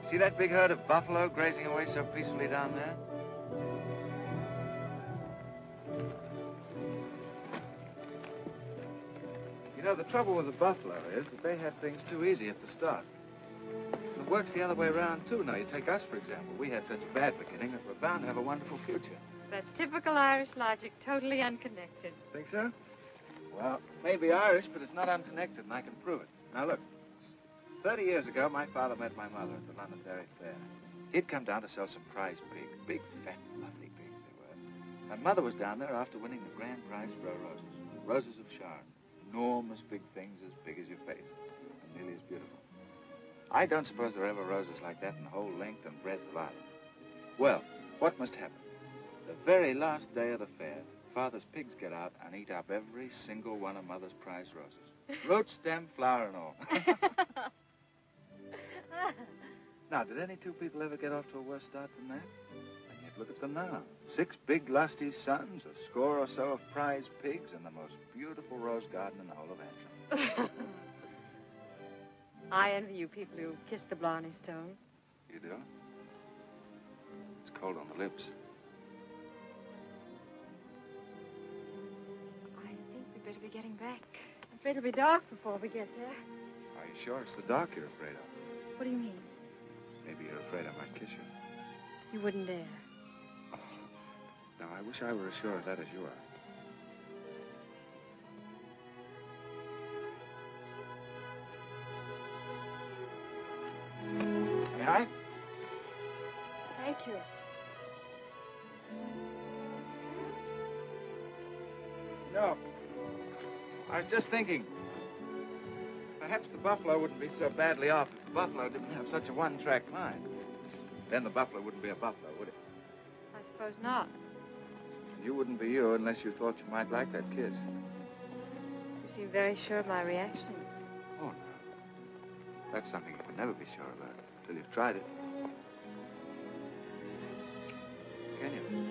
See that big herd of buffalo grazing away so peacefully down there? You know, the trouble with the buffalo is that they had things too easy at the start. And it works the other way around, too. Now, you take us, for example. We had such a bad beginning that we're bound to have a wonderful future. That's typical Irish logic, totally unconnected. Think so? Well, maybe Irish, but it's not unconnected, and I can prove it. Now, look. 30 years ago, my father met my mother at the Londonderry Fair. He'd come down to sell some prize pigs. Big, fat, lovely pigs they were. My mother was down there after winning the grand prize for her roses. Roses of Sharon. Enormous big things as big as your face. And nearly as beautiful. I don't suppose there are ever roses like that in the whole length and breadth of Ireland. Well, what must happen? The very last day of the fair, Father's pigs get out and eat up every single one of Mother's prize roses. Root, stem, flower, and all. Now, did any two people ever get off to a worse start than that? And yet look at them now. 6 big, lusty sons, a score or so of prize pigs, and the most beautiful rose garden in the whole of Antrim. I envy you people who kiss the Blarney Stone. You do? It's cold on the lips. I think we'd better be getting back. I'm afraid it'll be dark before we get there. Are you sure it's the dark you're afraid of? What do you mean? Maybe you're afraid I might kiss you. You wouldn't dare. Oh, now, I wish I were as sure of that as you are. May I? Thank you. No. I was just thinking. Perhaps the buffalo wouldn't be so badly off if the buffalo didn't have such a one-track mind. Then the buffalo wouldn't be a buffalo, would it? I suppose not. You wouldn't be you unless you thought you might like that kiss. You seem very sure of my reactions. Oh, no. That's something you can never be sure about until you've tried it. Can you?